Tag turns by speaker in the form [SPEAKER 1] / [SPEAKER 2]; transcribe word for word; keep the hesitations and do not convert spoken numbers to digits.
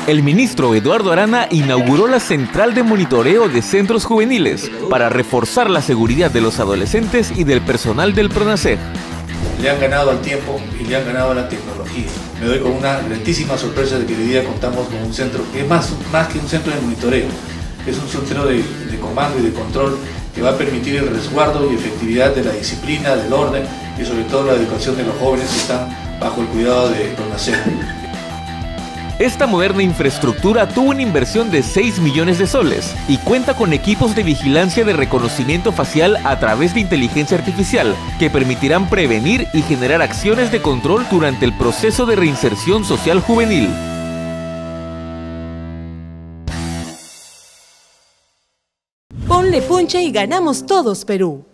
[SPEAKER 1] El ministro Eduardo Arana inauguró la central de monitoreo de centros juveniles para reforzar la seguridad de los adolescentes y del personal del PRONASEG.
[SPEAKER 2] Le han ganado al tiempo y le han ganado a la tecnología. Me doy con una gratísima sorpresa de que hoy día contamos con un centro que es más, más que un centro de monitoreo, es un centro de, de comando y de control que va a permitir el resguardo y efectividad de la disciplina, del orden y sobre todo la educación de los jóvenes que están bajo el cuidado de PRONASEG.
[SPEAKER 1] Esta moderna infraestructura tuvo una inversión de seis millones de soles y cuenta con equipos de vigilancia de reconocimiento facial a través de inteligencia artificial que permitirán prevenir y generar acciones de control durante el proceso de reinserción social juvenil.
[SPEAKER 3] Ponle punche y ganamos todos, Perú.